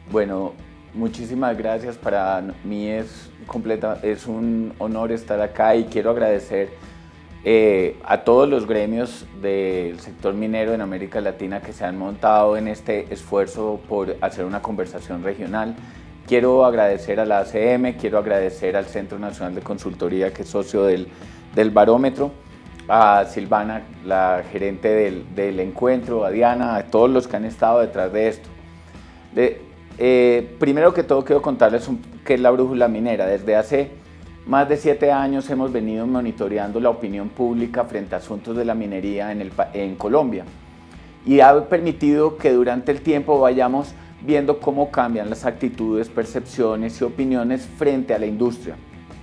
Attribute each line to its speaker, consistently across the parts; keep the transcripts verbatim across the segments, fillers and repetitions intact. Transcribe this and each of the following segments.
Speaker 1: Bueno, muchísimas gracias. Para mí es, completa, es un honor estar acá y quiero agradecer eh, a todos los gremios del sector minero en América Latina que se han montado en este esfuerzo por hacer una conversación regional. Quiero agradecer a la A C M, quiero agradecer al Centro Nacional de Consultoría, que es socio del, del Barómetro, a Silvana, la gerente del, del encuentro, a Diana, a todos los que han estado detrás de esto. De, eh, primero que todo quiero contarles un, qué es la brújula minera. Desde hace más de siete años hemos venido monitoreando la opinión pública frente a asuntos de la minería en, el, en Colombia, y ha permitido que durante el tiempo vayamos viendo cómo cambian las actitudes, percepciones y opiniones frente a la industria.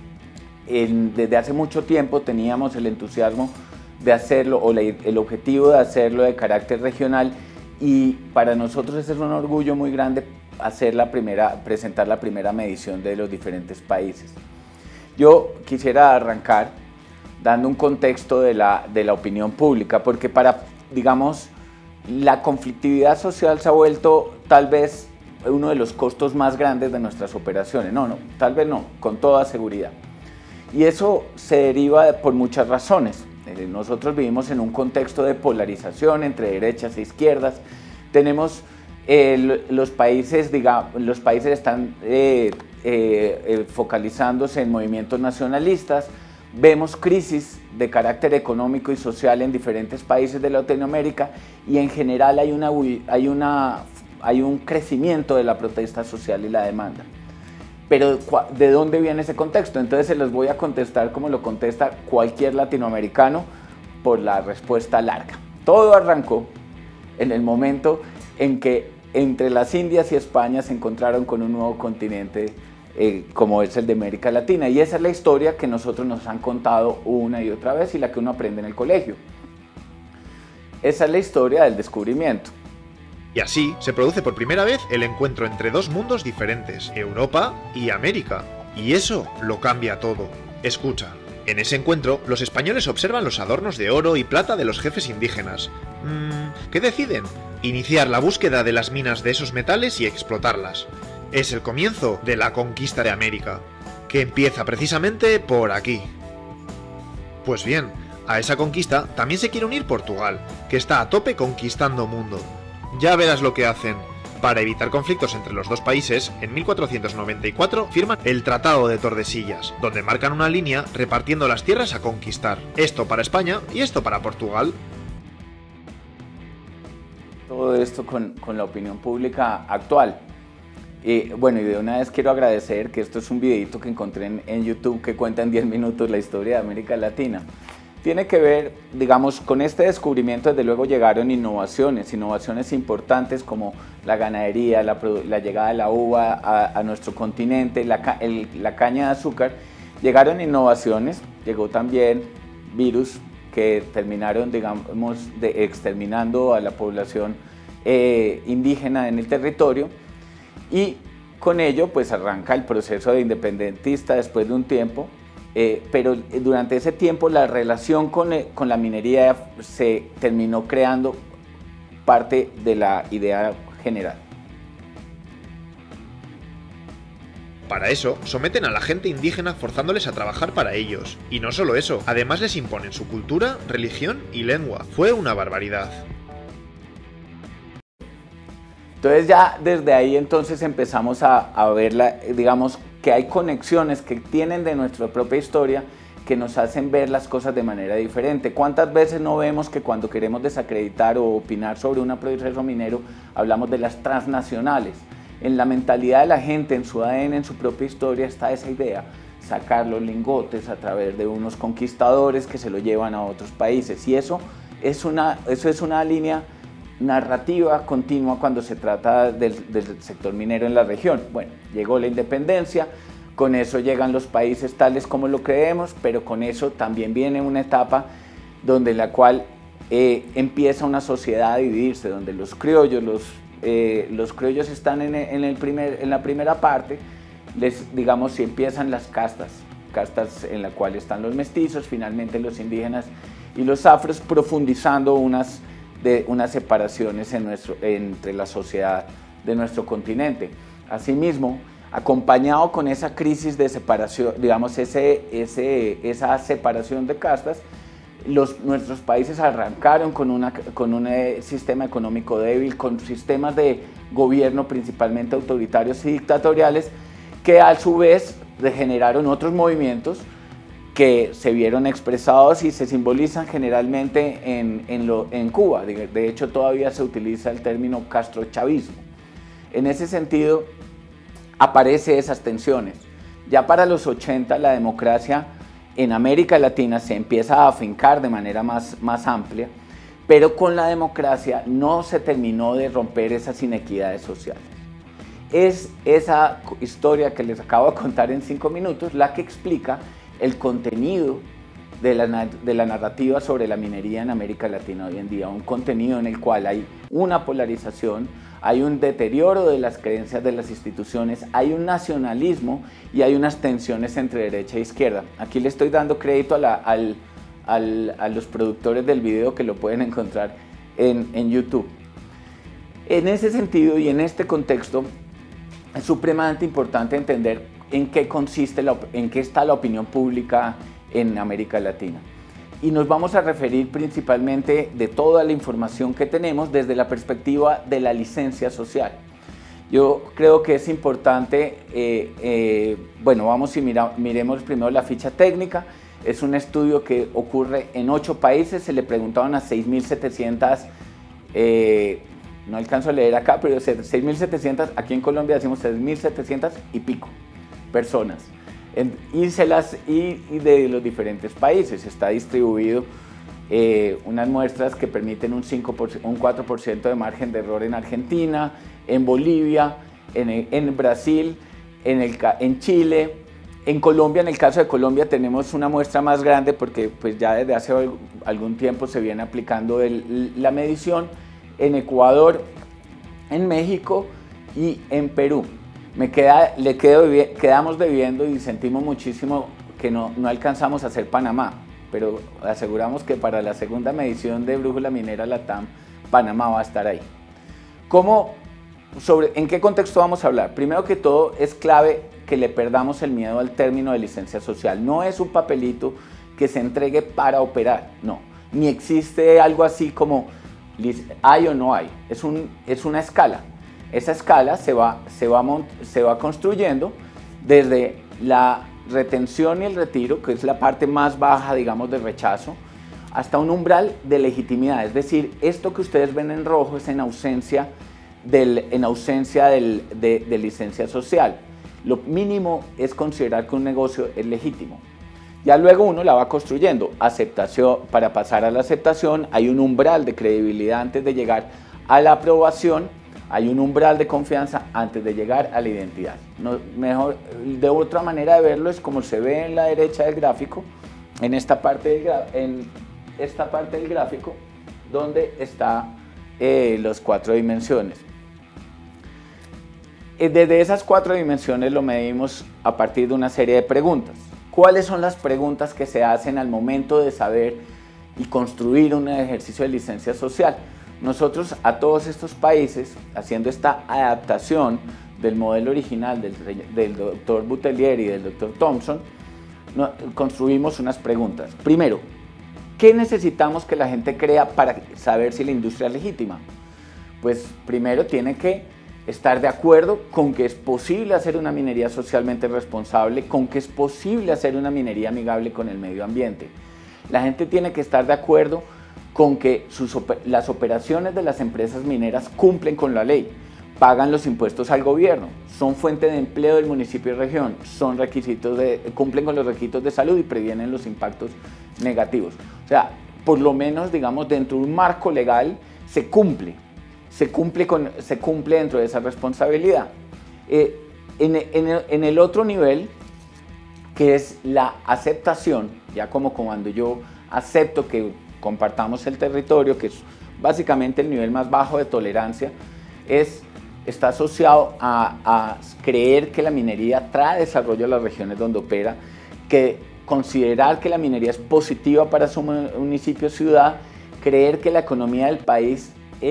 Speaker 1: En, desde hace mucho tiempo teníamos el entusiasmo de hacerlo, o la, el objetivo de hacerlo de carácter regional, y para nosotros es un orgullo muy grande hacer la primera, presentar la primera medición de los diferentes países. Yo quisiera arrancar dando un contexto de la, de la opinión pública, porque para, digamos, la conflictividad social se ha vuelto tal vez uno de los costos más grandes de nuestras operaciones. No, no, tal vez no, con toda seguridad. Y eso se deriva por muchas razones. Nosotros vivimos en un contexto de polarización entre derechas e izquierdas. Tenemos eh, los países, digamos, los países están eh, eh, eh, focalizándose en movimientos nacionalistas. Vemos crisis de carácter económico y social en diferentes países de Latinoamérica, y en general hay, una, hay, una, hay un crecimiento de la protesta social y la demanda. Pero ¿de dónde viene ese contexto? Entonces se los voy a contestar como lo contesta cualquier latinoamericano, por la respuesta larga. Todo arrancó en el momento en que entre las Indias y España se encontraron con un nuevo continente eh, como es el de América Latina, y esa es la historia que nosotros nos han contado una y otra vez y la que uno aprende en el colegio. Esa es la historia del descubrimiento.
Speaker 2: Y así se produce por primera vez el encuentro entre dos mundos diferentes, Europa y América. Y eso lo cambia todo. Escucha, en ese encuentro los españoles observan los adornos de oro y plata de los jefes indígenas. Mm, ¿Qué deciden? Iniciar la búsqueda de las minas de esos metales y explotarlas. Es el comienzo de la conquista de América, que empieza precisamente por aquí. Pues bien, a esa conquista también se quiere unir Portugal, que está a tope conquistando mundo. Ya verás lo que hacen. Para evitar conflictos entre los dos países, en mil cuatrocientos noventa y cuatro firman el Tratado de Tordesillas, donde marcan una línea repartiendo las tierras a conquistar. Esto para España y esto para Portugal.
Speaker 1: Todo esto con, con la opinión pública actual. Y bueno, y de una vez quiero agradecer que esto es un videito que encontré en, en YouTube que cuenta en diez minutos la historia de América Latina. Tiene que ver, digamos, con este descubrimiento. Desde luego llegaron innovaciones, innovaciones importantes como la ganadería, la, la llegada de la uva a, a nuestro continente, la, el, la caña de azúcar. Llegaron innovaciones, llegó también virus que terminaron, digamos, de exterminando a la población eh, indígena en el territorio, y con ello pues arranca el proceso de independentista después de un tiempo. Eh, pero durante ese tiempo la relación con, con la minería se terminó creando parte de la idea general.
Speaker 2: Para eso, someten a la gente indígena forzándoles a trabajar para ellos. Y no solo eso, además les imponen su cultura, religión y lengua. Fue una barbaridad.
Speaker 1: Entonces ya desde ahí entonces empezamos a, a ver, la, digamos, que hay conexiones que tienen de nuestra propia historia que nos hacen ver las cosas de manera diferente. ¿Cuántas veces no vemos que cuando queremos desacreditar o opinar sobre un proceso minero hablamos de las transnacionales? En la mentalidad de la gente, en su A D N, en su propia historia está esa idea, sacar los lingotes a través de unos conquistadores que se lo llevan a otros países, y eso es una, eso es una línea narrativa continua cuando se trata del, del sector minero en la región. Bueno, llegó la independencia, con eso llegan los países tales como lo creemos, pero con eso también viene una etapa donde la cual eh, empieza una sociedad a dividirse, donde los criollos, los, eh, los criollos están en, en, el primer, en la primera parte, les, digamos, si empiezan las castas, castas en la cual están los mestizos, finalmente los indígenas y los afros, profundizando unas de unas separaciones en nuestro, entre la sociedad de nuestro continente. Asimismo, acompañado con esa crisis de separación, digamos, ese, ese, esa separación de castas, los, nuestros países arrancaron con, una, con un eh, sistema económico débil, con sistemas de gobierno principalmente autoritarios y dictatoriales, que a su vez generaron otros movimientos que se vieron expresados y se simbolizan generalmente en, en, lo, en Cuba. De, de hecho, todavía se utiliza el término castrochavismo. En ese sentido, aparecen esas tensiones. Ya para los ochenta la democracia en América Latina se empieza a afincar de manera más, más amplia, pero con la democracia no se terminó de romper esas inequidades sociales. Es esa historia que les acabo de contar en cinco minutos la que explica el contenido de la, de la narrativa sobre la minería en América Latina hoy en día, un contenido en el cual hay una polarización, hay un deterioro de las creencias de las instituciones, hay un nacionalismo y hay unas tensiones entre derecha e izquierda. Aquí le estoy dando crédito a, la, al, al, a los productores del video que lo pueden encontrar en, en YouTube. En ese sentido y en este contexto es supremamente importante entender en qué consiste, la, en qué está la opinión pública en América Latina. Y nos vamos a referir principalmente de toda la información que tenemos desde la perspectiva de la licencia social. Yo creo que es importante, eh, eh, bueno, vamos y mira, miremos primero la ficha técnica. Es un estudio que ocurre en ocho países, se le preguntaron a seis mil setecientas, eh, no alcanzo a leer acá, pero seis mil setecientas, aquí en Colombia decimos seis mil setecientas y pico personas. Y, se las, y, y de los diferentes países. Está distribuido eh, unas muestras que permiten un, cinco por ciento, un cuatro por ciento de margen de error en Argentina, en Bolivia, en, en Brasil, en, el, en Chile, en Colombia. En el caso de Colombia tenemos una muestra más grande porque pues, ya desde hace algún tiempo se viene aplicando el, la medición, en Ecuador, en México y en Perú. Me queda, le quedo, quedamos debiendo y sentimos muchísimo que no, no alcanzamos a hacer Panamá, pero aseguramos que para la segunda medición de Brújula Minera Latam, Panamá va a estar ahí. ¿Cómo, sobre, ¿En qué contexto vamos a hablar? Primero que todo, es clave que le perdamos el miedo al término de licencia social. No es un papelito que se entregue para operar, no. Ni existe algo así como hay o no hay, es, un, es una escala. Esa escala se va, se, va, se va construyendo desde la retención y el retiro, que es la parte más baja, digamos, de rechazo, hasta un umbral de legitimidad. Es decir, esto que ustedes ven en rojo es en ausencia, del, en ausencia del, de, de licencia social. Lo mínimo es considerar que un negocio es legítimo. Ya luego uno la va construyendo. Aceptación, para pasar a la aceptación hay un umbral de credibilidad antes de llegar a la aprobación. Hay un umbral de confianza antes de llegar a la identidad. No, mejor, de otra manera de verlo es como se ve en la derecha del gráfico, en esta parte del, en esta parte del gráfico, donde están eh, las cuatro dimensiones. Desde esas cuatro dimensiones lo medimos a partir de una serie de preguntas. ¿Cuáles son las preguntas que se hacen al momento de saber y construir un ejercicio de licencia social? Nosotros a todos estos países, haciendo esta adaptación del modelo original del, del doctor Boutelier y del doctor Thompson, no, construimos unas preguntas. Primero, ¿qué necesitamos que la gente crea para saber si la industria es legítima? Pues primero tiene que estar de acuerdo con que es posible hacer una minería socialmente responsable, con que es posible hacer una minería amigable con el medio ambiente. La gente tiene que estar de acuerdo con que sus, las operaciones de las empresas mineras cumplen con la ley, pagan los impuestos al gobierno, son fuente de empleo del municipio y región, son requisitos de, cumplen con los requisitos de salud y previenen los impactos negativos. O sea, por lo menos, digamos, dentro de un marco legal se cumple, se cumple, con, se cumple dentro de esa responsabilidad. Eh, en, en, en el otro nivel, que es la aceptación, ya como cuando yo acepto que compartamos el territorio, que es básicamente el nivel más bajo de tolerancia, es, está asociado a, a creer que la minería trae desarrollo a las regiones donde opera, que considerar que la minería es positiva para su municipio o ciudad, creer que la economía del país eh,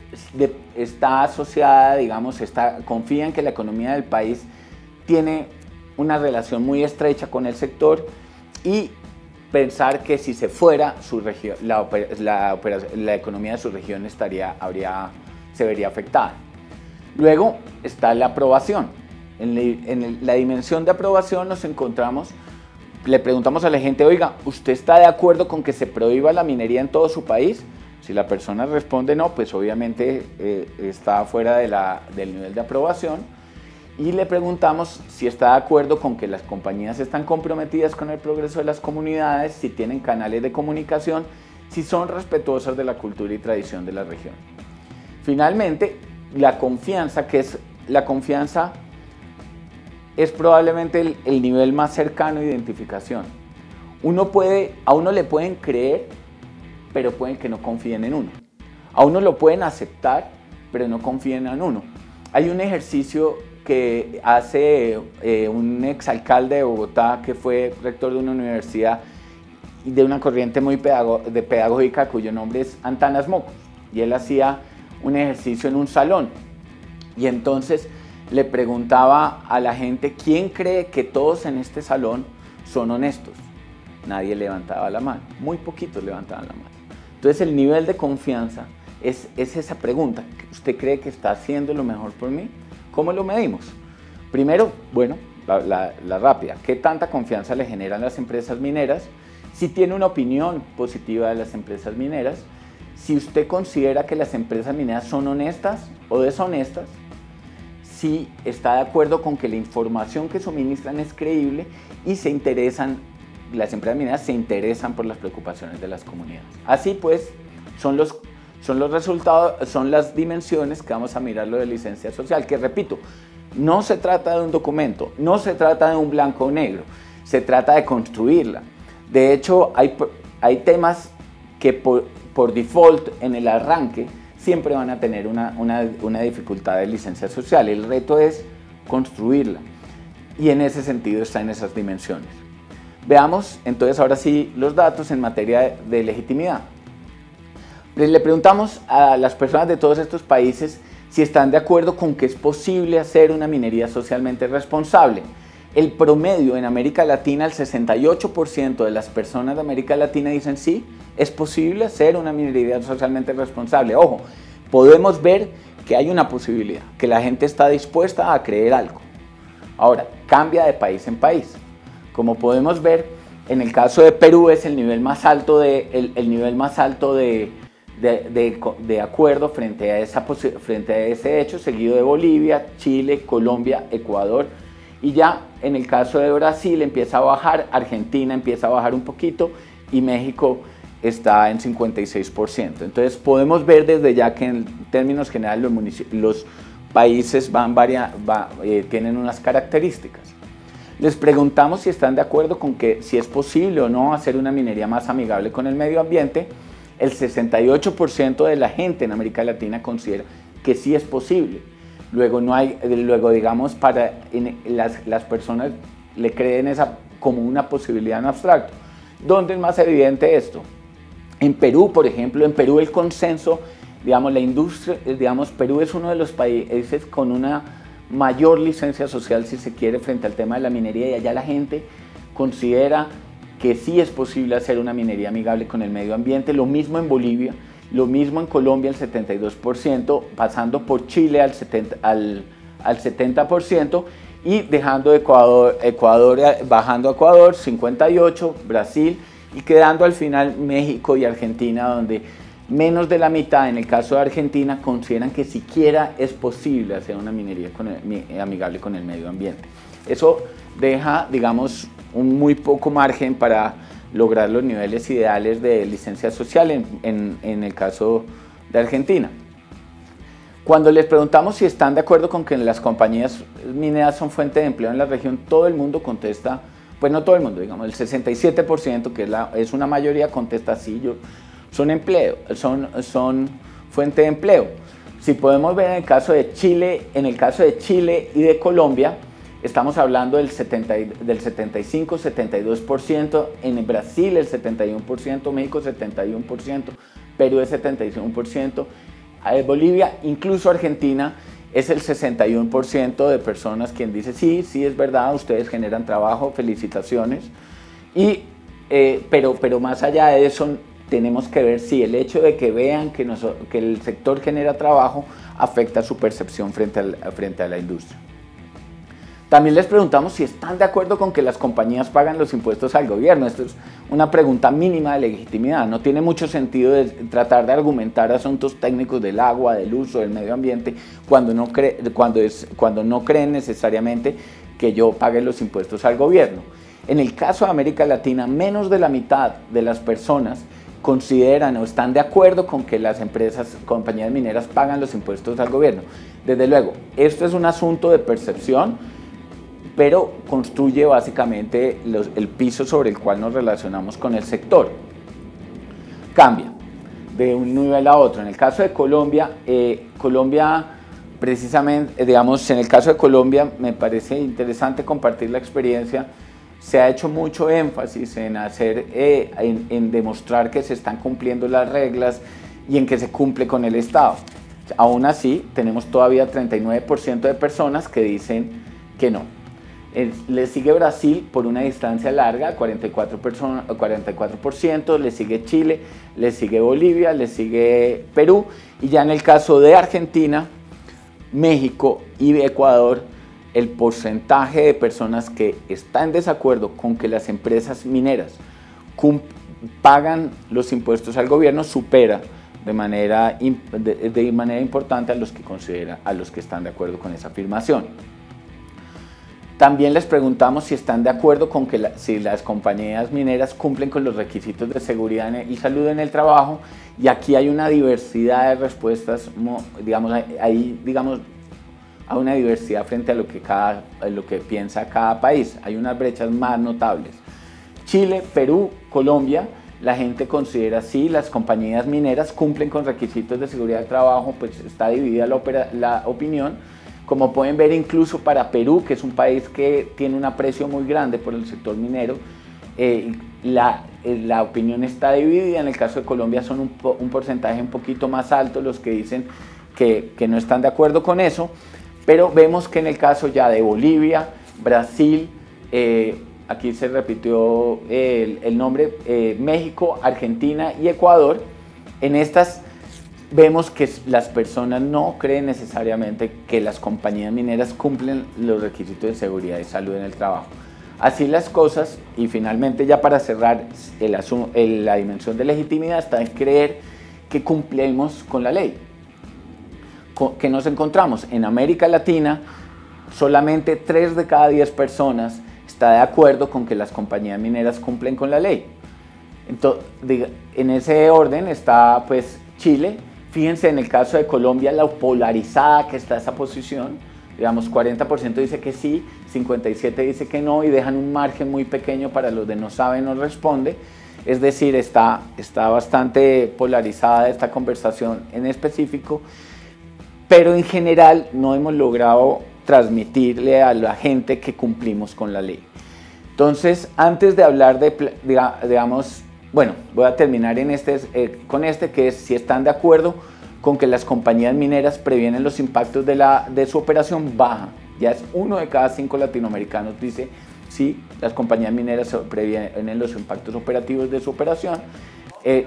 Speaker 1: de, está asociada, digamos, está, confía en que la economía del país tiene una relación muy estrecha con el sector y pensar que si se fuera su región, la, la, la economía de su región estaría, habría, se vería afectada. Luego está la aprobación. En, le, en el, la dimensión de aprobación nos encontramos, le preguntamos a la gente, oiga, ¿usted está de acuerdo con que se prohíba la minería en todo su país? Si la persona responde no, pues obviamente eh, está fuera de la, del nivel de aprobación. Y le preguntamos si está de acuerdo con que las compañías están comprometidas con el progreso de las comunidades, si tienen canales de comunicación, si son respetuosas de la cultura y tradición de la región. Finalmente, la confianza, que es la confianza es probablemente el, el nivel más cercano de identificación. Uno puede, a uno le pueden creer, pero pueden que no confíen en uno. A uno lo pueden aceptar, pero no confíen en uno. Hay un ejercicio que hace eh, un exalcalde de Bogotá que fue rector de una universidad de una corriente muy pedago de pedagógica cuyo nombre es Antanas Mocos, y él hacía un ejercicio en un salón y entonces le preguntaba a la gente quién cree que todos en este salón son honestos. Nadie levantaba la mano, muy poquitos levantaban la mano. Entonces el nivel de confianza es, es esa pregunta: ¿usted cree que está haciendo lo mejor por mí? ¿Cómo lo medimos? Primero, bueno, la, la, la rápida. ¿Qué tanta confianza le generan las empresas mineras? Si tiene una opinión positiva de las empresas mineras. Si usted considera que las empresas mineras son honestas o deshonestas. Si está de acuerdo con que la información que suministran es creíble y se interesan, las empresas mineras se interesan por las preocupaciones de las comunidades. Así pues, son los Son los resultados, son las dimensiones que vamos a mirar lo de licencia social, que repito, no se trata de un documento, no se trata de un blanco o negro, se trata de construirla. De hecho, hay, hay temas que por, por default en el arranque siempre van a tener una, una, una dificultad de licencia social. El reto es construirla y en ese sentido está en esas dimensiones. Veamos entonces ahora sí los datos en materia de, de legitimidad. Le preguntamos a las personas de todos estos países si están de acuerdo con que es posible hacer una minería socialmente responsable. El promedio en América Latina, el sesenta y ocho por ciento de las personas de América Latina dicen sí, es posible hacer una minería socialmente responsable. Ojo, podemos ver que hay una posibilidad, que la gente está dispuesta a creer algo. Ahora, cambia de país en país. Como podemos ver, en el caso de Perú es el nivel más alto de, el, el nivel más alto de De, de, de acuerdo frente a, esa, frente a ese hecho, seguido de Bolivia, Chile, Colombia, Ecuador, y ya en el caso de Brasil empieza a bajar, Argentina empieza a bajar un poquito y México está en cincuenta y seis por ciento. Entonces podemos ver desde ya que en términos generales los, los países van varia, va, eh, tienen unas características. Les preguntamos si están de acuerdo con que si es posible o no hacer una minería más amigable con el medio ambiente. El sesenta y ocho por ciento de la gente en América Latina considera que sí es posible. Luego, no hay, luego digamos, para en, las, las personas le creen esa como una posibilidad en abstracto. ¿Dónde es más evidente esto? En Perú, por ejemplo, en Perú el consenso, digamos, la industria, digamos, Perú es uno de los países con una mayor licencia social, si se quiere, frente al tema de la minería, y allá la gente considera que sí es posible hacer una minería amigable con el medio ambiente. Lo mismo en Bolivia, lo mismo en Colombia, el setenta y dos por ciento, pasando por Chile al setenta por ciento, al, al setenta por ciento y dejando Ecuador, Ecuador, bajando a Ecuador, cincuenta y ocho por ciento, Brasil, y quedando al final México y Argentina, donde menos de la mitad, en el caso de Argentina, consideran que siquiera es posible hacer una minería con el, amigable con el medio ambiente. Eso deja, digamos, un muy poco margen para lograr los niveles ideales de licencia social en, en, en el caso de Argentina. Cuando les preguntamos si están de acuerdo con que las compañías mineras son fuente de empleo en la región, todo el mundo contesta, pues no todo el mundo, digamos, el sesenta y siete por ciento, que es, la, es una mayoría, contesta sí, yo, son empleo, son, son fuente de empleo. Si podemos ver en el caso de Chile, en el caso de Chile y de Colombia, estamos hablando del, setenta, del setenta y cinco a setenta y dos por ciento, en Brasil el setenta y uno por ciento, México setenta y uno por ciento, Perú el setenta y uno por ciento, a Bolivia, incluso Argentina, es el sesenta y uno por ciento de personas quien dice, sí, sí es verdad, ustedes generan trabajo, felicitaciones. Y, eh, pero, pero más allá de eso, tenemos que ver si el hecho de que vean que, nos, que el sector genera trabajo afecta su percepción frente, al, frente a la industria. También les preguntamos si están de acuerdo con que las compañías pagan los impuestos al gobierno. Esto es una pregunta mínima de legitimidad. No tiene mucho sentido de tratar de argumentar asuntos técnicos del agua, del uso, del medio ambiente, cuando no, cree, cuando es, cuando no creen necesariamente que yo pague los impuestos al gobierno. En el caso de América Latina, menos de la mitad de las personas consideran o están de acuerdo con que las empresas, compañías mineras pagan los impuestos al gobierno. Desde luego, esto es un asunto de percepción, pero construye básicamente los, el piso sobre el cual nos relacionamos con el sector. Cambia de un nivel a otro. En el caso de Colombia, eh, Colombia precisamente, digamos, en el caso de Colombia me parece interesante compartir la experiencia. Se ha hecho mucho énfasis en, hacer, eh, en, en demostrar que se están cumpliendo las reglas y en que se cumple con el Estado. Aún así, tenemos todavía treinta y nueve por ciento de personas que dicen que no. Le sigue Brasil por una distancia larga, cuarenta y cuatro por ciento, le sigue Chile, le sigue Bolivia, le sigue Perú, y ya en el caso de Argentina, México y Ecuador, el porcentaje de personas que está en desacuerdo con que las empresas mineras pagan los impuestos al gobierno supera de manera, de, de manera importante a los que considera, a los que están de acuerdo con esa afirmación. También les preguntamos si están de acuerdo con que la, si las compañías mineras cumplen con los requisitos de seguridad y salud en el trabajo, y aquí hay una diversidad de respuestas, digamos, ahí digamos, hay una diversidad frente a lo que, cada, a lo que piensa cada país. Hay unas brechas más notables. Chile, Perú, Colombia, la gente considera sí, las compañías mineras cumplen con requisitos de seguridad del trabajo, pues está dividida la, opera, la opinión. Como pueden ver, incluso para Perú, que es un país que tiene un aprecio muy grande por el sector minero, eh, la, eh, la opinión está dividida. En el caso de Colombia son un, po, un porcentaje un poquito más alto los que dicen que, que no están de acuerdo con eso, pero vemos que en el caso ya de Bolivia, Brasil, eh, aquí se repitió el, el nombre, eh, México, Argentina y Ecuador, en estas vemos que las personas no creen necesariamente que las compañías mineras cumplen los requisitos de seguridad y salud en el trabajo. Así las cosas, y finalmente ya para cerrar, el el, la dimensión de legitimidad está en creer que cumplimos con la ley. ¿Qué nos encontramos? En América Latina, solamente tres de cada diez personas está de acuerdo con que las compañías mineras cumplen con la ley. Entonces, en ese orden está pues Chile. Fíjense en el caso de Colombia la polarizada que está esa posición, digamos cuarenta por ciento dice que sí, cincuenta y siete por ciento dice que no, y dejan un margen muy pequeño para los de no sabe, no responde. Es decir, está, está bastante polarizada esta conversación en específico, pero en general no hemos logrado transmitirle a la gente que cumplimos con la ley. Entonces, antes de hablar de, digamos, bueno, voy a terminar en este, eh, con este, que es si están de acuerdo con que las compañías mineras previenen los impactos de, la, de su operación baja. Ya es uno de cada cinco latinoamericanos dice sí, las compañías mineras previenen los impactos operativos de su operación. Eh,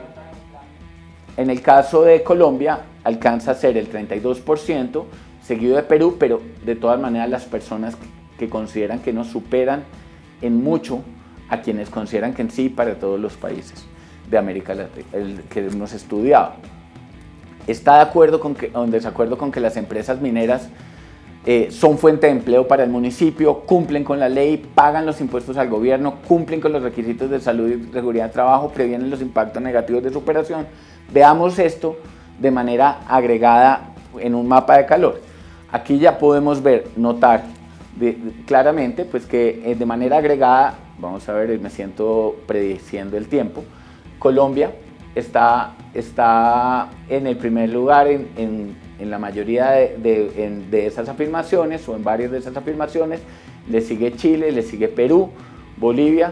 Speaker 1: en el caso de Colombia alcanza a ser el treinta y dos por ciento, seguido de Perú, pero de todas maneras las personas que, que consideran que nos superan en mucho a quienes consideran que en sí para todos los países de América Latina el que hemos estudiado. Está de acuerdo con que, o en desacuerdo con que las empresas mineras eh, son fuente de empleo para el municipio, cumplen con la ley, pagan los impuestos al gobierno, cumplen con los requisitos de salud y seguridad de trabajo, previenen los impactos negativos de su operación. Veamos esto de manera agregada en un mapa de calor. Aquí ya podemos ver, notar de, de, claramente pues que eh, de manera agregada, vamos a ver, me siento prediciendo el tiempo, Colombia está, está en el primer lugar en, en, en la mayoría de, de, en, de esas afirmaciones o en varias de esas afirmaciones, le sigue Chile, le sigue Perú, Bolivia,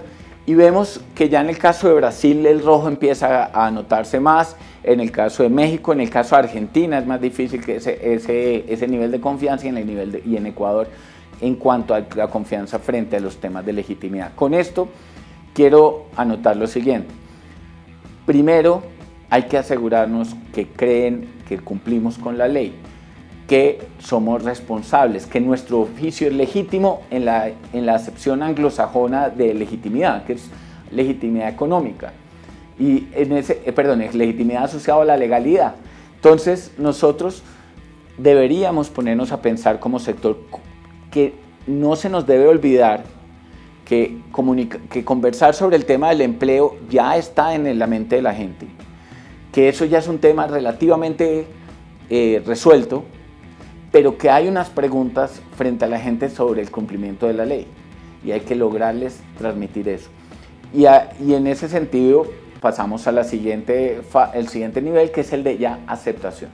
Speaker 1: Y vemos que ya en el caso de Brasil el rojo empieza a notarse más, en el caso de México, en el caso de Argentina es más difícil que ese, ese, ese nivel de confianza y en, el nivel de, y en Ecuador en cuanto a la confianza frente a los temas de legitimidad. Con esto quiero anotar lo siguiente. Primero, hay que asegurarnos que creen que cumplimos con la ley, que somos responsables, que nuestro oficio es legítimo en la, en la acepción anglosajona de legitimidad, que es legitimidad económica, y en ese, eh, perdón, es legitimidad asociada a la legalidad. Entonces nosotros deberíamos ponernos a pensar como sector que no se nos debe olvidar que, comunica, que conversar sobre el tema del empleo ya está en la mente de la gente, que eso ya es un tema relativamente eh, resuelto, pero que hay unas preguntas frente a la gente sobre el cumplimiento de la ley y hay que lograrles transmitir eso. Y, a, y en ese sentido pasamos a la siguiente, el siguiente nivel, que es el de ya aceptación.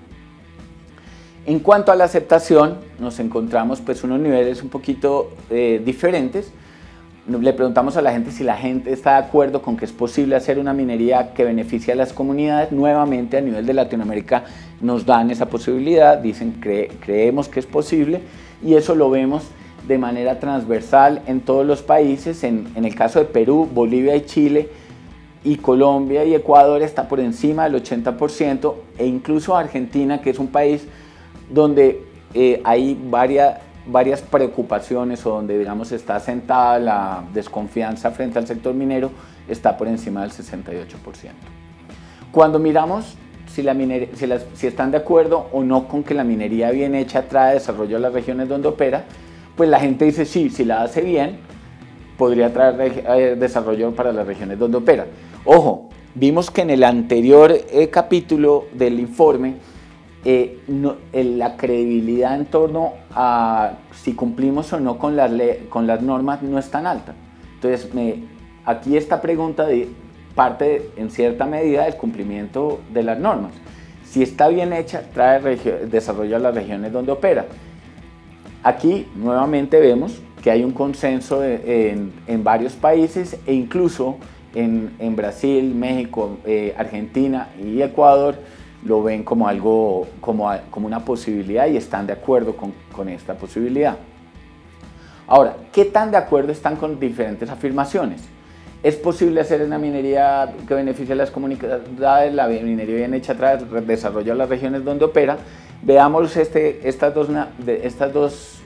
Speaker 1: En cuanto a la aceptación, nos encontramos pues unos niveles un poquito eh, diferentes. Le preguntamos a la gente si la gente está de acuerdo con que es posible hacer una minería que beneficie a las comunidades. Nuevamente a nivel de Latinoamérica nos dan esa posibilidad, dicen cre creemos que es posible y eso lo vemos de manera transversal en todos los países. En, en el caso de Perú, Bolivia y Chile y Colombia y Ecuador está por encima del ochenta por ciento e incluso Argentina, que es un país donde eh, hay varias varias preocupaciones o donde digamos está sentada la desconfianza frente al sector minero, está por encima del sesenta y ocho por ciento. Cuando miramos si, la minería, si, las, si están de acuerdo o no con que la minería bien hecha trae desarrollo a las regiones donde opera, pues la gente dice sí, si la hace bien, podría traer eh, desarrollo para las regiones donde opera. Ojo, vimos que en el anterior eh, capítulo del informe Eh, no, eh, la credibilidad en torno a si cumplimos o no con las, con las normas no es tan alta. Entonces, me, aquí esta pregunta de, parte en cierta medida del cumplimiento de las normas. Si está bien hecha, trae desarrollo a las regiones donde opera. Aquí nuevamente vemos que hay un consenso de, en, en varios países e incluso en, en Brasil, México, eh, Argentina y Ecuador lo ven como algo, como, como una posibilidad y están de acuerdo con, con esta posibilidad. Ahora, ¿qué tan de acuerdo están con diferentes afirmaciones? ¿Es posible hacer una minería que beneficie a las comunidades? La minería bien hecha trae desarrollo a las regiones donde opera. Veamos este, estas dos, estas dos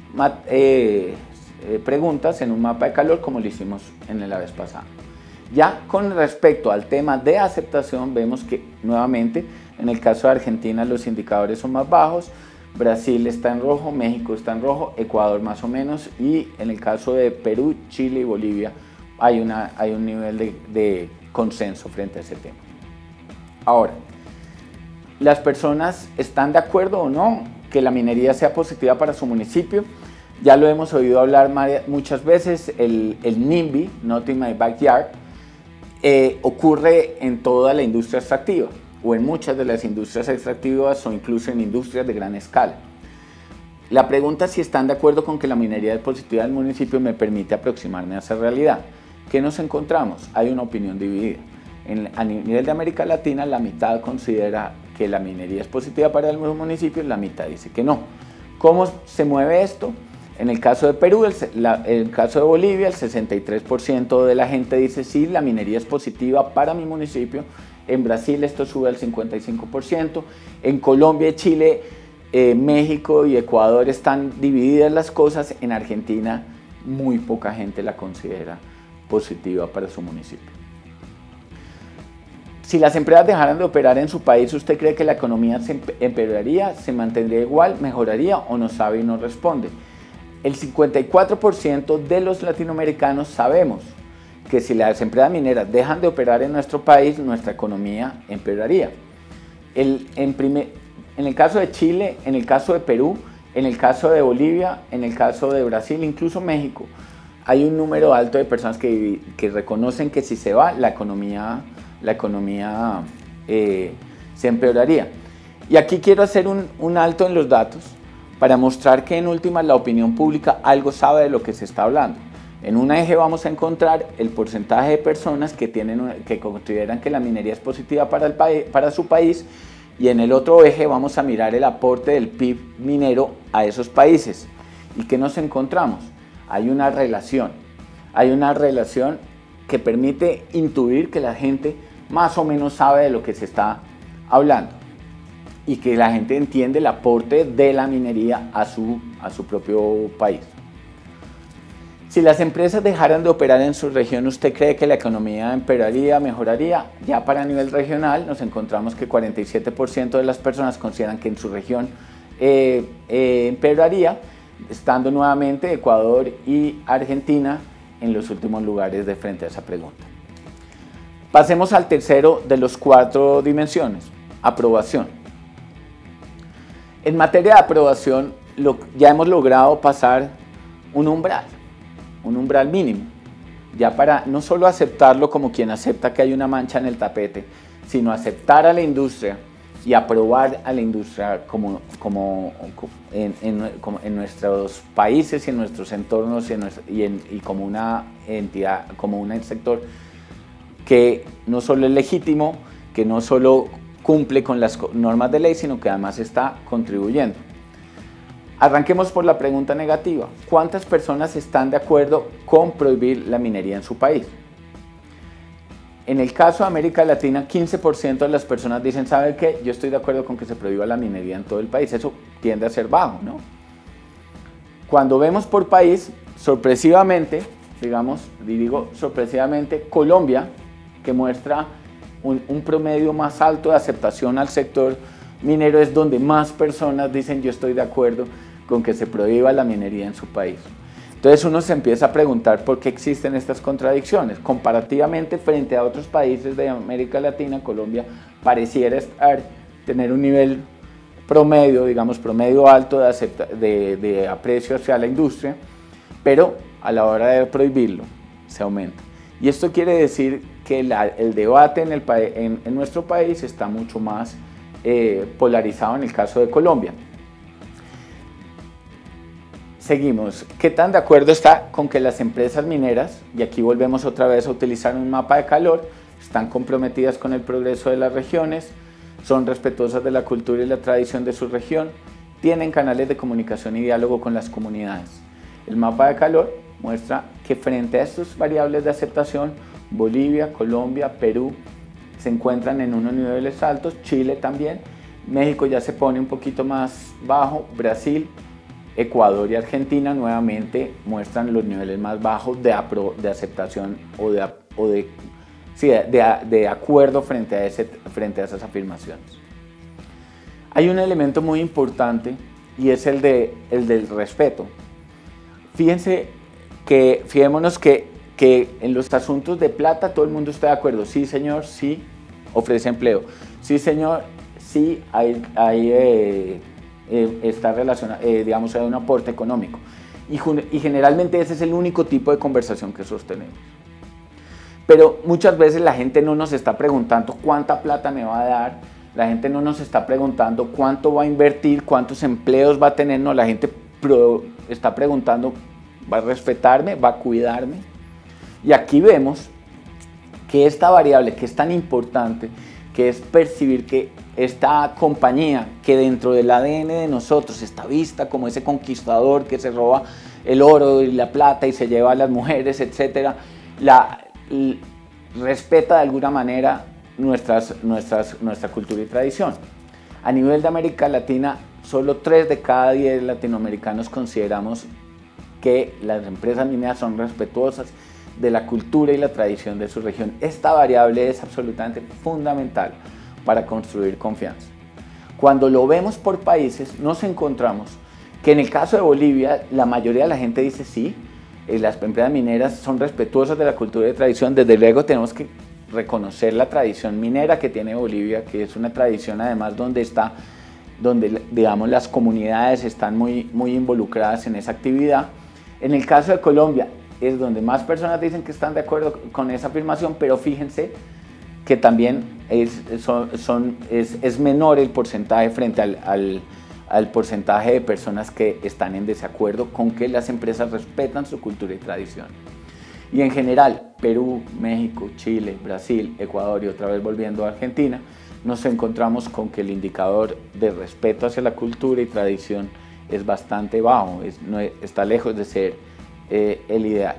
Speaker 1: eh, eh, preguntas en un mapa de calor como lo hicimos en la vez pasada. Ya con respecto al tema de aceptación, vemos que nuevamente en el caso de Argentina los indicadores son más bajos, Brasil está en rojo, México está en rojo, Ecuador más o menos, y en el caso de Perú, Chile y Bolivia hay, una, hay un nivel de, de consenso frente a ese tema. Ahora, ¿las personas están de acuerdo o no que la minería sea positiva para su municipio? Ya lo hemos oído hablar muchas veces, el, el NIMBY, Not in My Backyard, eh, ocurre en toda la industria extractiva o en muchas de las industrias extractivas o incluso en industrias de gran escala. La pregunta si están de acuerdo con que la minería es positiva del municipio me permite aproximarme a esa realidad. ¿Qué nos encontramos? Hay una opinión dividida. En, a nivel de América Latina, la mitad considera que la minería es positiva para el municipio y la mitad dice que no. ¿Cómo se mueve esto? En el caso de Perú, el, la, el caso de Bolivia, el sesenta y tres por ciento de la gente dice sí, la minería es positiva para mi municipio. En Brasil esto sube al cincuenta y cinco por ciento. En Colombia, Chile, eh, México y Ecuador están divididas las cosas. En Argentina muy poca gente la considera positiva para su municipio. Si las empresas dejaran de operar en su país, ¿usted cree que la economía se empeoraría, se mantendría igual, mejoraría o no sabe y no responde? El cincuenta y cuatro por ciento de los latinoamericanos sabemos que si las empresas mineras dejan de operar en nuestro país, nuestra economía empeoraría. El, en, primer, en el caso de Chile, en el caso de Perú, en el caso de Bolivia, en el caso de Brasil, incluso México, hay un número alto de personas que, que reconocen que si se va, la economía, la economía eh, se empeoraría. Y aquí quiero hacer un, un alto en los datos para mostrar que en últimas la opinión pública algo sabe de lo que se está hablando. En un eje vamos a encontrar el porcentaje de personas que, tienen, que consideran que la minería es positiva para, el país, para su país, y en el otro eje vamos a mirar el aporte del P I B minero a esos países. ¿Y qué nos encontramos? Hay una relación, hay una relación que permite intuir que la gente más o menos sabe de lo que se está hablando y que la gente entiende el aporte de la minería a su, a su propio país. Si las empresas dejaran de operar en su región, ¿usted cree que la economía empeoraría, mejoraría? Ya para nivel regional nos encontramos que cuarenta y siete por ciento de las personas consideran que en su región eh, eh, empeoraría, estando nuevamente Ecuador y Argentina en los últimos lugares de frente a esa pregunta. Pasemos al tercero de los cuatro dimensiones, aprobación. En materia de aprobación, lo, ya hemos logrado pasar un umbral, un umbral mínimo, ya para no solo aceptarlo como quien acepta que hay una mancha en el tapete, sino aceptar a la industria y aprobar a la industria como, como, en, en, como en nuestros países y en nuestros entornos y, en nuestro, y, en, y como una entidad, como un sector que no solo es legítimo, que no solo cumple con las normas de ley, sino que además está contribuyendo. Arranquemos por la pregunta negativa. ¿Cuántas personas están de acuerdo con prohibir la minería en su país? En el caso de América Latina, quince por ciento de las personas dicen, ¿sabe qué? Yo estoy de acuerdo con que se prohíba la minería en todo el país. Eso tiende a ser bajo, ¿no? Cuando vemos por país, sorpresivamente, digamos, digo sorpresivamente, Colombia, que muestra un, un promedio más alto de aceptación al sector minero, es donde más personas dicen, yo estoy de acuerdo con que se prohíba la minería en su país. Entonces uno se empieza a preguntar por qué existen estas contradicciones. Comparativamente frente a otros países de América Latina, Colombia pareciera estar, tener un nivel promedio, digamos promedio alto de, acepta, de, de aprecio hacia la industria, pero a la hora de prohibirlo se aumenta. Y esto quiere decir que la, el debate en, el, en, en nuestro país está mucho más eh, polarizado en el caso de Colombia. Seguimos. ¿Qué tan de acuerdo está con que las empresas mineras, y aquí volvemos otra vez a utilizar un mapa de calor, están comprometidas con el progreso de las regiones, son respetuosas de la cultura y la tradición de su región, tienen canales de comunicación y diálogo con las comunidades? El mapa de calor muestra que frente a estas variables de aceptación, Bolivia, Colombia, Perú se encuentran en unos niveles altos, Chile también, México ya se pone un poquito más bajo, Brasil, Ecuador y Argentina nuevamente muestran los niveles más bajos de, apro de aceptación o, de, o de, sí, de, de acuerdo frente a, ese, frente a esas afirmaciones. Hay un elemento muy importante y es el, de, el del respeto. Fíjense que, fijémonos que, que en los asuntos de plata todo el mundo está de acuerdo. Sí, señor, sí, ofrece empleo. Sí, señor, sí, hay... hay eh, Eh, está relacionado, eh, digamos, hay un aporte económico. Y, y generalmente ese es el único tipo de conversación que sostenemos. Pero muchas veces la gente no nos está preguntando cuánta plata me va a dar, la gente no nos está preguntando cuánto va a invertir, cuántos empleos va a tener, no, la gente pro, está preguntando, ¿va a respetarme? ¿Va a cuidarme? Y aquí vemos que esta variable que es tan importante, que es percibir que esta compañía que dentro del A D N de nosotros está vista como ese conquistador que se roba el oro y la plata y se lleva a las mujeres, etcétera, la, la respeta de alguna manera nuestras, nuestras, nuestra cultura y tradición. A nivel de América Latina, solo tres de cada diez latinoamericanos consideramos que las empresas mineras son respetuosas de la cultura y la tradición de su región. Esta variable es absolutamente fundamental para construir confianza. Cuando lo vemos por países, nos encontramos que en el caso de Bolivia, la mayoría de la gente dice sí, eh, las empresas mineras son respetuosas de la cultura y tradición. Desde luego tenemos que reconocer la tradición minera que tiene Bolivia, que es una tradición además donde está, donde digamos las comunidades están muy, muy involucradas en esa actividad. En el caso de Colombia, es donde más personas dicen que están de acuerdo con esa afirmación, pero fíjense que también es, son, son, es, es menor el porcentaje frente al, al, al porcentaje de personas que están en desacuerdo con que las empresas respetan su cultura y tradición. Y en general, Perú, México, Chile, Brasil, Ecuador y otra vez volviendo a Argentina, nos encontramos con que el indicador de respeto hacia la cultura y tradición es bastante bajo, es, no, está lejos de ser eh, el ideal.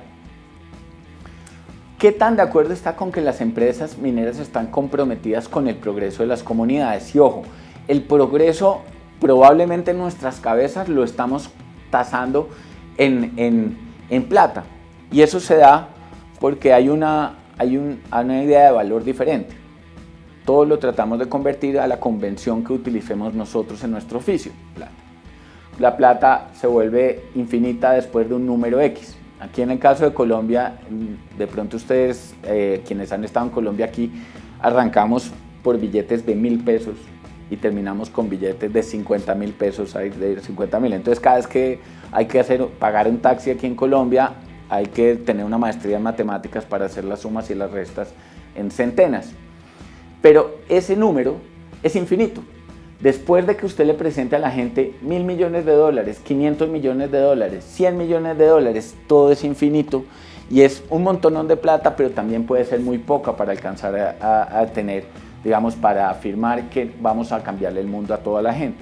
Speaker 1: ¿Qué tan de acuerdo está con que las empresas mineras están comprometidas con el progreso de las comunidades? Y ojo, el progreso probablemente en nuestras cabezas lo estamos tasando en, en, en plata. Y eso se da porque hay una, hay un, una idea de valor diferente. Todo lo tratamos de convertir a la convención que utilicemos nosotros en nuestro oficio, plata. La plata se vuelve infinita después de un número X. Aquí en el caso de Colombia, de pronto ustedes, eh, quienes han estado en Colombia aquí, arrancamos por billetes de mil pesos y terminamos con billetes de cincuenta mil pesos, de cincuenta mil. Entonces cada vez que hay que hacer, pagar un taxi aquí en Colombia, hay que tener una maestría en matemáticas para hacer las sumas y las restas en centenas. Pero ese número es infinito. Después de que usted le presente a la gente mil millones de dólares, quinientos millones de dólares, cien millones de dólares, todo es infinito y es un montonón de plata, pero también puede ser muy poca para alcanzar a, a, a tener, digamos, para afirmar que vamos a cambiarle el mundo a toda la gente.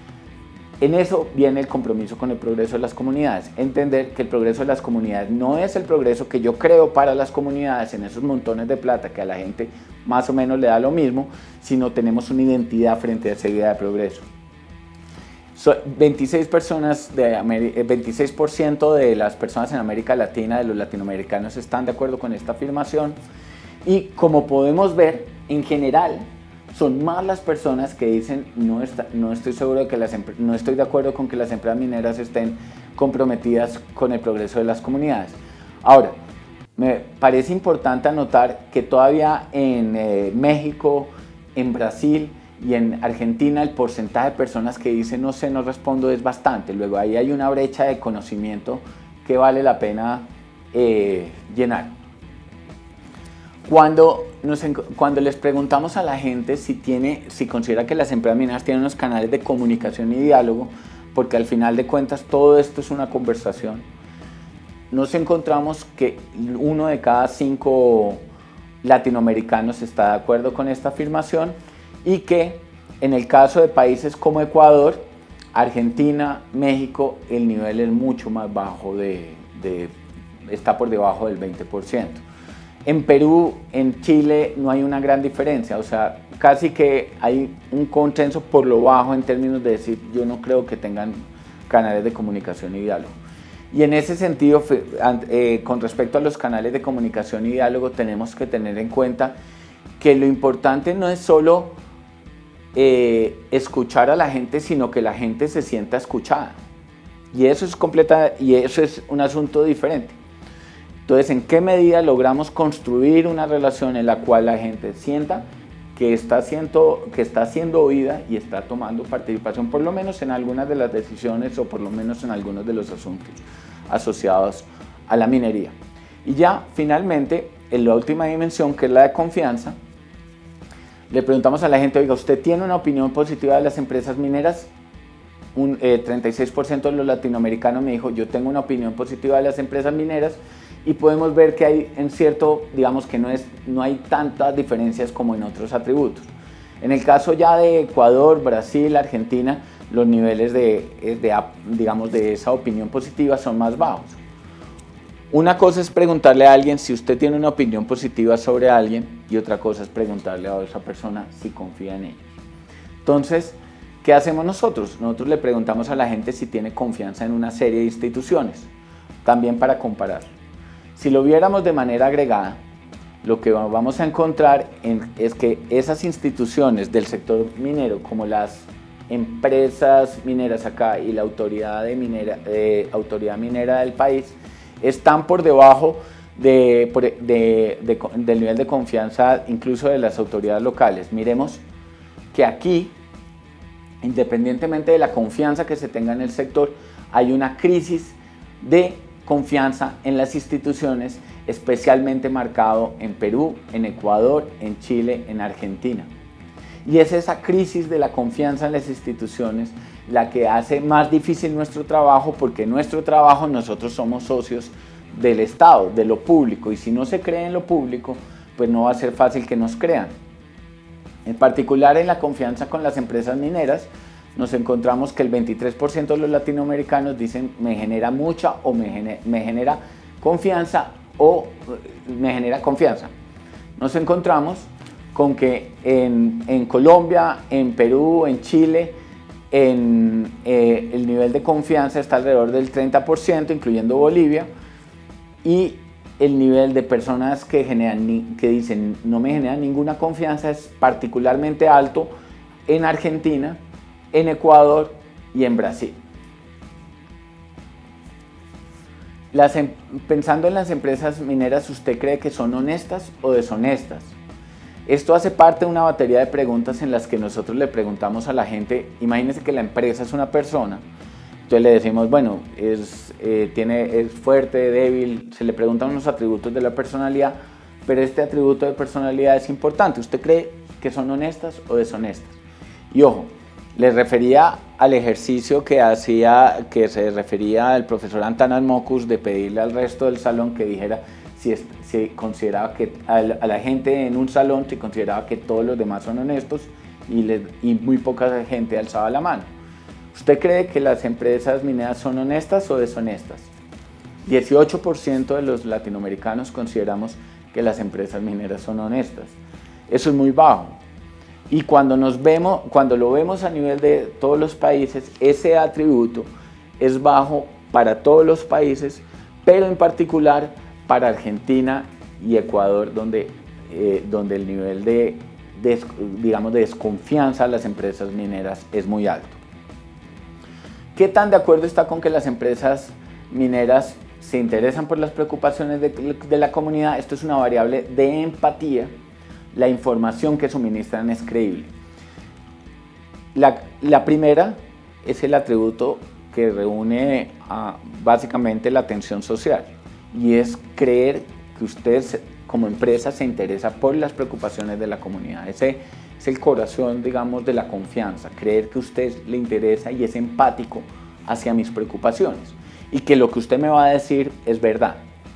Speaker 1: En eso viene el compromiso con el progreso de las comunidades. Entender que el progreso de las comunidades no es el progreso que yo creo para las comunidades en esos montones de plata que a la gente más o menos le da lo mismo, sino tenemos una identidad frente a esa idea de progreso. So, veintiséis personas de Ameri- veintiséis por ciento de las personas en América Latina, de los latinoamericanos, están de acuerdo con esta afirmación y como podemos ver, en general, son más las personas que dicen no, está, no, estoy seguro de que las, no estoy de acuerdo con que las empresas mineras estén comprometidas con el progreso de las comunidades. Ahora, me parece importante anotar que todavía en eh, México, en Brasil y en Argentina el porcentaje de personas que dicen no sé, no respondo es bastante. Luego ahí hay una brecha de conocimiento que vale la pena eh, llenar. Cuando, nos, cuando les preguntamos a la gente si, tiene, si considera que las empresas mineras tienen unos canales de comunicación y diálogo, porque al final de cuentas todo esto es una conversación, nos encontramos que uno de cada cinco latinoamericanos está de acuerdo con esta afirmación y que en el caso de países como Ecuador, Argentina, México, el nivel es mucho más bajo, de, de, está por debajo del veinte por ciento. En Perú, en Chile no hay una gran diferencia, o sea, casi que hay un consenso por lo bajo en términos de decir yo no creo que tengan canales de comunicación y diálogo. Y en ese sentido, eh, con respecto a los canales de comunicación y diálogo, tenemos que tener en cuenta que lo importante no es solo eh, escuchar a la gente, sino que la gente se sienta escuchada. Y eso es completa, y eso es un asunto diferente. Entonces, ¿en qué medida logramos construir una relación en la cual la gente sienta que está siendo, que está siendo oída y está tomando participación, por lo menos en algunas de las decisiones o por lo menos en algunos de los asuntos asociados a la minería? Y ya, finalmente, en la última dimensión, que es la de confianza, le preguntamos a la gente, oiga, ¿usted tiene una opinión positiva de las empresas mineras? Un eh, treinta y seis por ciento de los latinoamericanos me dijo, yo tengo una opinión positiva de las empresas mineras, y podemos ver que hay en cierto, digamos que no, es, no hay tantas diferencias como en otros atributos. En el caso ya de Ecuador, Brasil, Argentina, los niveles de, de, digamos, de esa opinión positiva son más bajos. Una cosa es preguntarle a alguien si usted tiene una opinión positiva sobre alguien y otra cosa es preguntarle a esa persona si confía en ellos. Entonces, ¿qué hacemos nosotros? Nosotros le preguntamos a la gente si tiene confianza en una serie de instituciones, también para comparar. Si lo viéramos de manera agregada, lo que vamos a encontrar en, es que esas instituciones del sector minero, como las empresas mineras acá y la autoridad, de minera, eh, autoridad minera del país, están por debajo de, de, de, del nivel de confianza incluso de las autoridades locales. Miremos que aquí, independientemente de la confianza que se tenga en el sector, hay una crisis de confianza en las instituciones, especialmente marcado en Perú, en Ecuador, en Chile, en Argentina. Y es esa crisis de la confianza en las instituciones la que hace más difícil nuestro trabajo, porque nuestro trabajo nosotros somos socios del Estado, de lo público, y si no se cree en lo público, pues no va a ser fácil que nos crean. En particular en la confianza con las empresas mineras, nos encontramos que el veintitrés por ciento de los latinoamericanos dicen me genera mucha o me genera, me genera confianza o me genera confianza. Nos encontramos con que en, en Colombia, en Perú, en Chile, en, eh, el nivel de confianza está alrededor del treinta por ciento, incluyendo Bolivia, y el nivel de personas que, generan, que dicen no me genera ninguna confianza es particularmente alto en Argentina, en Ecuador y en Brasil. Las, pensando en las empresas mineras, ¿usted cree que son honestas o deshonestas? Esto hace parte de una batería de preguntas en las que nosotros le preguntamos a la gente. Imagínense que la empresa es una persona, entonces le decimos, bueno, es, eh, tiene, es fuerte, débil, se le preguntan unos atributos de la personalidad, pero este atributo de personalidad es importante. ¿Usted cree que son honestas o deshonestas? Y ojo, les refería al ejercicio que hacía, que se refería al profesor Antanas Mocus de pedirle al resto del salón que dijera si, es, si consideraba que a la, a la gente en un salón si consideraba que todos los demás son honestos y, les, y muy poca gente alzaba la mano. ¿Usted cree que las empresas mineras son honestas o deshonestas? dieciocho por ciento de los latinoamericanos consideramos que las empresas mineras son honestas. Eso es muy bajo. Y cuando, nos vemos, cuando lo vemos a nivel de todos los países, ese atributo es bajo para todos los países, pero en particular para Argentina y Ecuador, donde, eh, donde el nivel de, de, digamos, de desconfianza a las empresas mineras es muy alto. ¿Qué tan de acuerdo está con que las empresas mineras se interesan por las preocupaciones de, de la comunidad? Esto es una variable de empatía. La información que suministran es creíble. La, la primera es el atributo que reúne a, básicamente la atención social, y es creer que usted como empresa se interesa por las preocupaciones de la comunidad. Ese es el corazón, digamos, de la confianza, creer que usted le interesa y es empático hacia mis preocupaciones y que lo que usted me va a decir es verdad.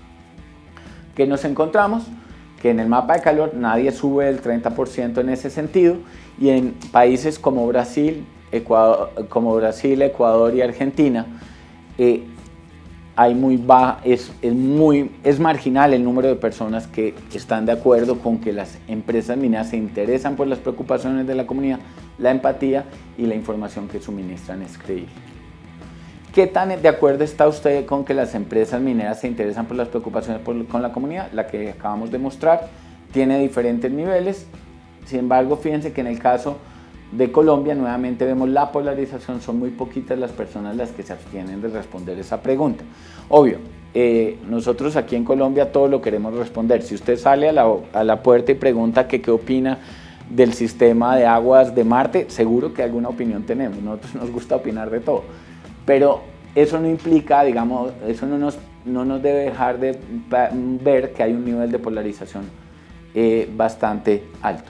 Speaker 1: ¿Qué nos encontramos? Que en el mapa de calor nadie sube el treinta por ciento en ese sentido, y en países como Brasil, Ecuador, como Brasil, Ecuador y Argentina, eh, hay muy baja, es, es, muy, es marginal el número de personas que están de acuerdo con que las empresas mineras se interesan por las preocupaciones de la comunidad, la empatía y la información que suministran es creíble. ¿Qué tan de acuerdo está usted con que las empresas mineras se interesan por las preocupaciones por, con la comunidad? La que acabamos de mostrar tiene diferentes niveles. Sin embargo, fíjense que en el caso de Colombia nuevamente vemos la polarización, son muy poquitas las personas las que se abstienen de responder esa pregunta. Obvio, eh, nosotros aquí en Colombia todo lo queremos responder. Si usted sale a la, a la puerta y pregunta que qué opina del sistema de aguas de Marte, seguro que alguna opinión tenemos. Nosotros nos gusta opinar de todo. Pero eso no implica, digamos, eso no nos, no nos debe dejar de ver que hay un nivel de polarización eh, bastante alto.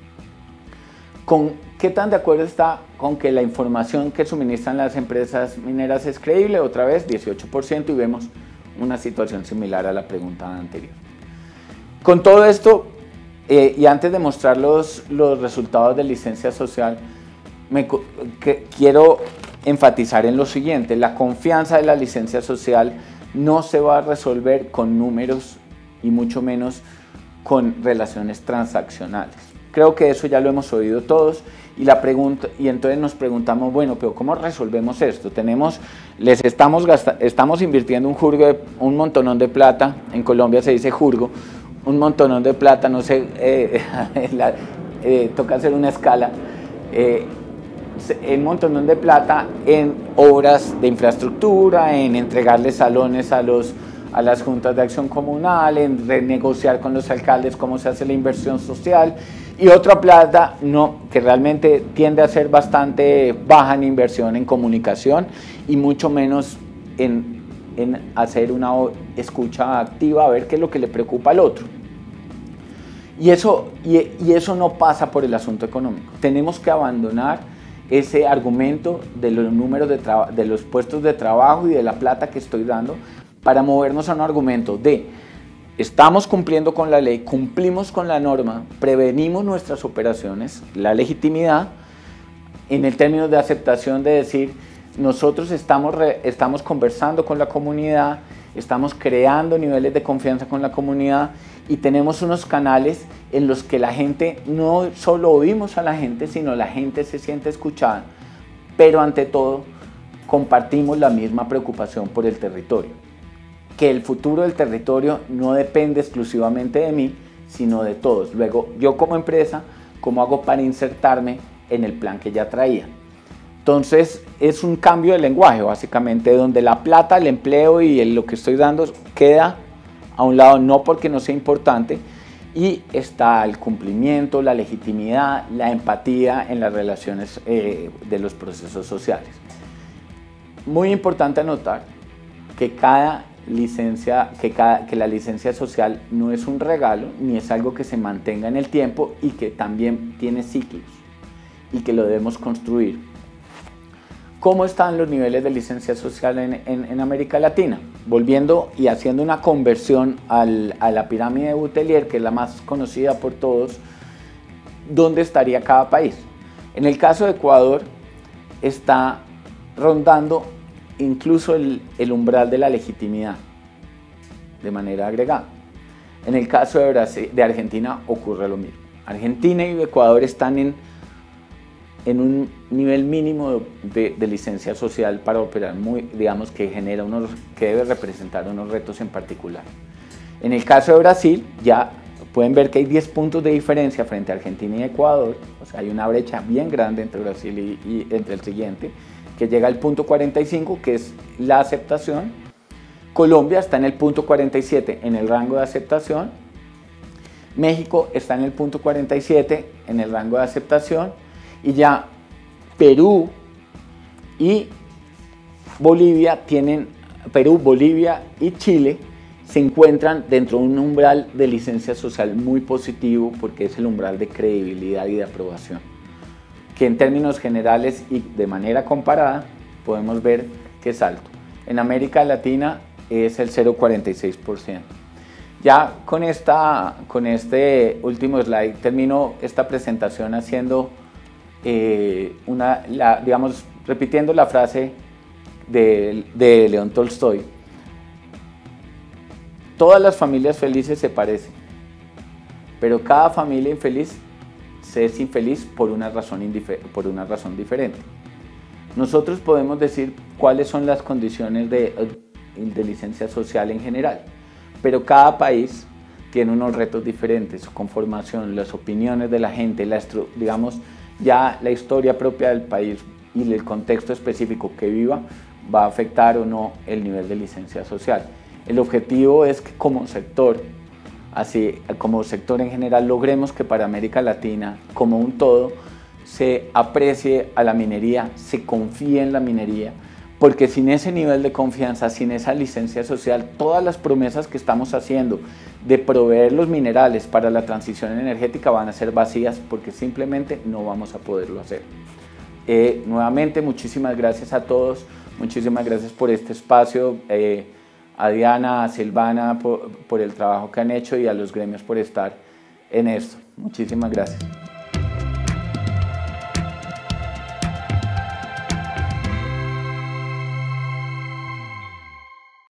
Speaker 1: ¿Con qué tan de acuerdo está con que la información que suministran las empresas mineras es creíble? Otra vez, dieciocho por ciento, y vemos una situación similar a la pregunta anterior. Con todo esto, eh, y antes de mostrar los, los resultados de licencia social, me, que, quiero enfatizar en lo siguiente: la confianza de la licencia social no se va a resolver con números y mucho menos con relaciones transaccionales. Creo que eso ya lo hemos oído todos, y, la pregunta, y entonces nos preguntamos, bueno, pero ¿cómo resolvemos esto? Tenemos, les estamos, gasta, estamos invirtiendo un, jurgo de, un montonón de plata, en Colombia se dice jurgo, un montonón de plata, no sé, eh, la, eh, toca hacer una escala, eh, un montón de plata en obras de infraestructura, en entregarle salones a, los, a las juntas de acción comunal, en renegociar con los alcaldes cómo se hace la inversión social, y otra plata no, que realmente tiende a ser bastante baja en inversión en comunicación y mucho menos en, en hacer una escucha activa, a ver qué es lo que le preocupa al otro. Y eso, y, y eso no pasa por el asunto económico. Tenemos que abandonar ese argumento de los números de, de los puestos de trabajo y de la plata que estoy dando para movernos a un argumento de estamos cumpliendo con la ley, cumplimos con la norma, prevenimos nuestras operaciones, la legitimidad en el término de aceptación de decir nosotros estamos, re, estamos conversando con la comunidad, estamos creando niveles de confianza con la comunidad y tenemos unos canales en los que la gente, no solo oímos a la gente, sino la gente se siente escuchada, pero ante todo compartimos la misma preocupación por el territorio. Que el futuro del territorio no depende exclusivamente de mí, sino de todos. Luego, yo como empresa, ¿cómo hago para insertarme en el plan que ya traía? Entonces, es un cambio de lenguaje, básicamente, donde la plata, el empleo y el, lo que estoy dando queda a un lado, no porque no sea importante, y está el cumplimiento, la legitimidad, la empatía en las relaciones eh, de los procesos sociales. Muy importante anotar que cada licencia, que, cada, que la licencia social no es un regalo, ni es algo que se mantenga en el tiempo y que también tiene ciclos y que lo debemos construir. ¿Cómo están los niveles de licencia social en, en, en América Latina? Volviendo y haciendo una conversión al, a la pirámide de Boutellier, que es la más conocida por todos, ¿dónde estaría cada país? En el caso de Ecuador está rondando incluso el, el umbral de la legitimidad de manera agregada. En el caso de, Brasil, de Argentina ocurre lo mismo. Argentina y Ecuador están en en un nivel mínimo de, de licencia social para operar, muy, digamos que genera unos, que debe representar unos retos en particular. En el caso de Brasil, ya pueden ver que hay diez puntos de diferencia frente a Argentina y Ecuador, o sea, hay una brecha bien grande entre Brasil y, y entre el siguiente, que llega al punto cuarenta y cinco, que es la aceptación. Colombia está en el punto cuarenta y siete en el rango de aceptación. México está en el punto cuarenta y siete en el rango de aceptación. Y ya Perú y Bolivia tienen, Perú, Bolivia y Chile se encuentran dentro de un umbral de licencia social muy positivo porque es el umbral de credibilidad y de aprobación, que en términos generales y de manera comparada podemos ver que es alto. En América Latina es el cero coma cuarenta y seis por ciento. Ya con, esta, con este último slide termino esta presentación haciendo Eh, una, la, digamos, repitiendo la frase de, de León Tolstoy: todas las familias felices se parecen, pero cada familia infeliz se es infeliz por una razón, por una razón diferente. Nosotros podemos decir cuáles son las condiciones de, de licencia social en general, pero cada país tiene unos retos diferentes, su conformación, las opiniones de la gente, la, digamos, ya la historia propia del país y el contexto específico que viva va a afectar o no el nivel de licencia social. El objetivo es que como sector, así como sector en general, logremos que para América Latina como un todo se aprecie a la minería, se confíe en la minería, porque sin ese nivel de confianza, sin esa licencia social, todas las promesas que estamos haciendo de proveer los minerales para la transición energética van a ser vacías porque simplemente no vamos a poderlo hacer. Eh, nuevamente, muchísimas gracias a todos, muchísimas gracias por este espacio, eh, a Diana, a Silvana por, por el trabajo que han hecho y a los gremios por estar en esto. Muchísimas gracias.